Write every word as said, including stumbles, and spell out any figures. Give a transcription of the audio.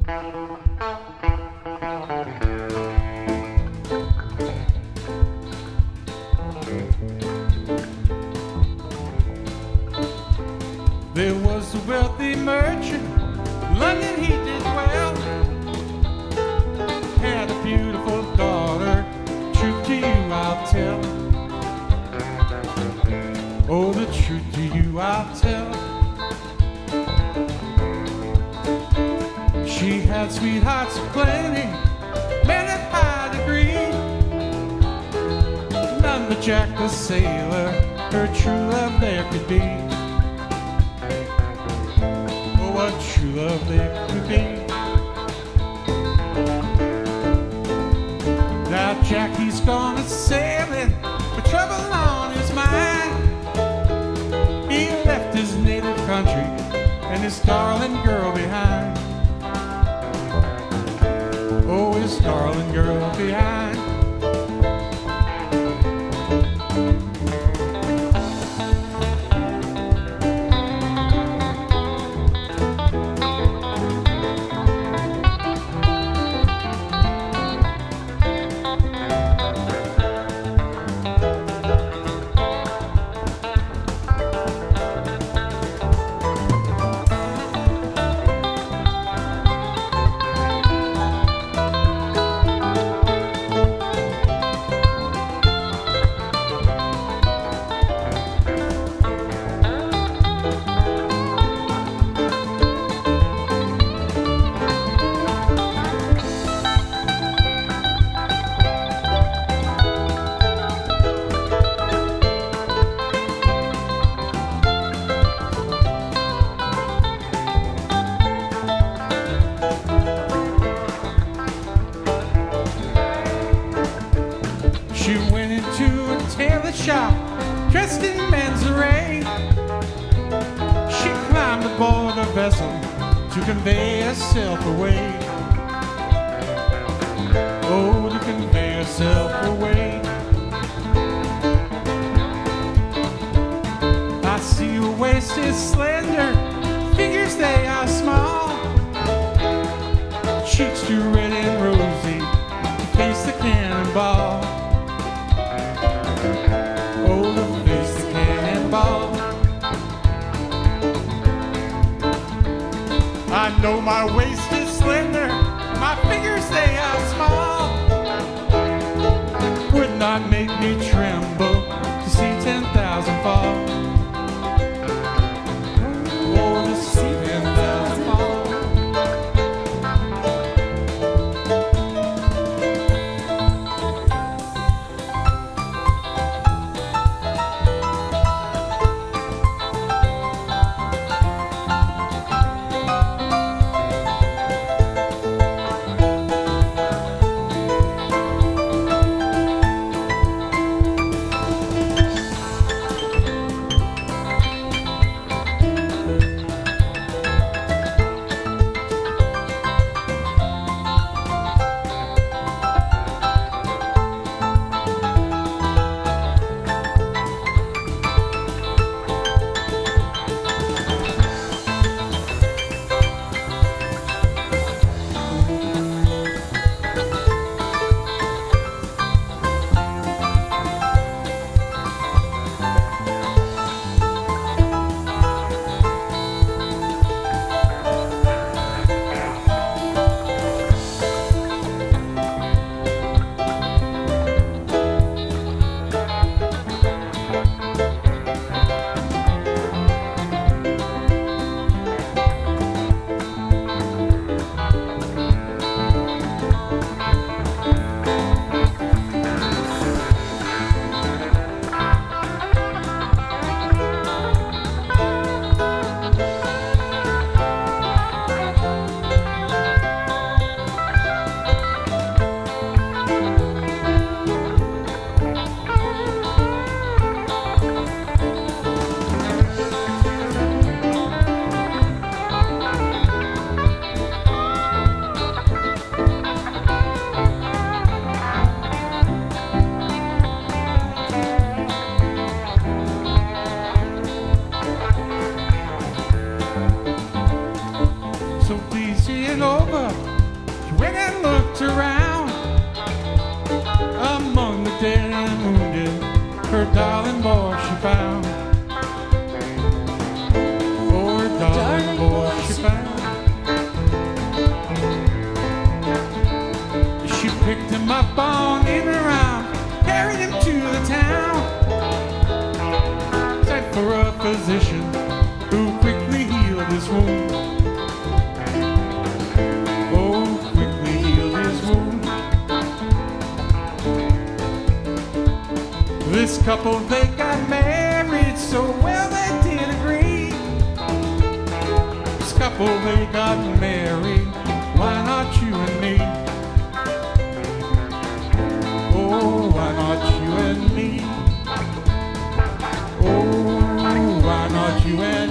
There was a wealthy merchant, London he did well. Had a beautiful daughter, truth to you I'll tell. Oh, the truth to you I'll tell. She had sweethearts plenty, men of high degree. None but Jack the sailor, her true love there could be. What true love there could be. Now Jack, he's gone a sailing with trouble on his mind. He left his native country and his darling girl behind. Oh, his darling girl behind. She went into a tailor shop, dressed in men's array. She climbed aboard a vessel to convey herself away. Oh, to convey herself away. I see her waist is slender, figures they are small. Cheeks too red and rosy to face the cannonball. Oh, to face the cannonball. I know my waist is slender, my fingers they are small. Would not make me tremble to see ten thousand fall. Oh, to see ten thousand fall. So please see it over. She went and looked around. Among the dead and wounded, her darling boy she found. Oh, her darling boy she found. She picked him up on in her arm, carried him to the town. Sent for a physician who quickly healed his wound. Oh, quickly healed his wound. This couple, they got married so well they did agree. This couple, they got married, why not you and me? Oh, why not you and me? Oh, why not you and me?